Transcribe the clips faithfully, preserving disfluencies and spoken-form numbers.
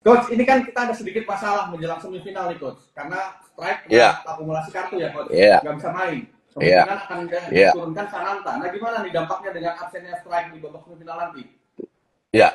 Coach, ini kan kita ada sedikit masalah menjelang semifinal nih, Coach. Karena strike yeah. akumulasi kartu ya, Coach. Yeah. Nggak bisa main. Kemungkinan yeah. akan yeah. diturunkan Sananta. Nah, gimana nih dampaknya dengan absennya strike di babak semifinal nanti? Ya,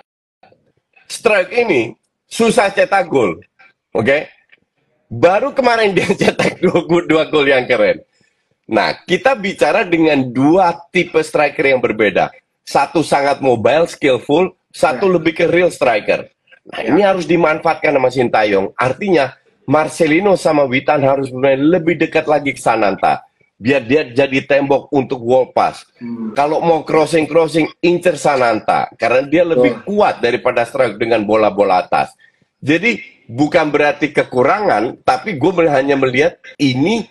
strike ini susah cetak gol, oke? Okay? Baru kemarin dia cetak dua, dua gol yang keren. Nah, kita bicara dengan dua tipe striker yang berbeda. Satu sangat mobile, skillful, satu ya. lebih ke real striker. Nah, ya. ini harus dimanfaatkan sama Sintayong. Artinya, Marcelino sama Witan harus bermain lebih dekat lagi ke Sananta. Biar dia jadi tembok untuk wall pass. Hmm. Kalau mau crossing-crossing, incer Sananta. Karena dia lebih oh. kuat daripada striker dengan bola-bola atas. Jadi, bukan berarti kekurangan, tapi gue hanya melihat ini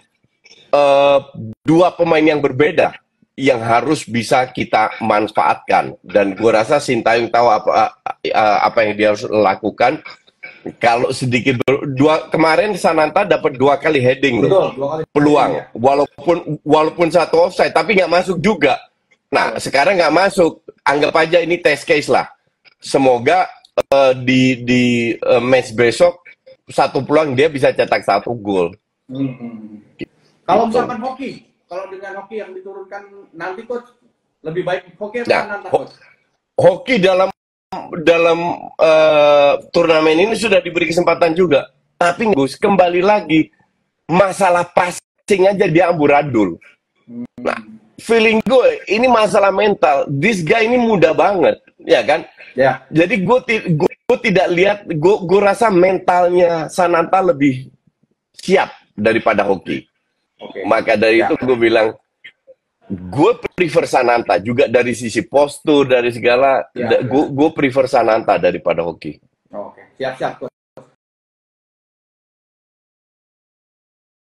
uh, dua pemain yang berbeda yang harus bisa kita manfaatkan. Dan gue rasa Sintayong tahu apa uh, apa yang dia harus lakukan. Kalau sedikit dua kemarin Sananta dapat dua kali heading loh, kali peluang, ya. walaupun walaupun satu offside, tapi nggak masuk juga. Nah oh. sekarang nggak masuk, anggap aja ini test case lah. Semoga uh, di di uh, match besok satu peluang dia bisa cetak satu gol. Hmm. Gitu. Kalau misalkan hoki, kalau dengan hoki yang diturunkan nanti, Coach, lebih baik hoki atau Sananta, Coach? Hoki dalam dalam uh, turnamen ini sudah diberi kesempatan juga, tapi Gus kembali lagi masalah passing aja dia amburadul. Nah, feeling gue ini masalah mental. This guy ini muda banget, ya kan? Ya. Jadi gue gue tidak lihat, gue gue rasa mentalnya Sananta lebih siap daripada Hoki. Okay. Maka dari ya. itu gue bilang, gue prefer Sananta juga dari sisi postur, dari segala. Ya, gue gue prefer Sananta daripada Hoki. Oke, siap-siap.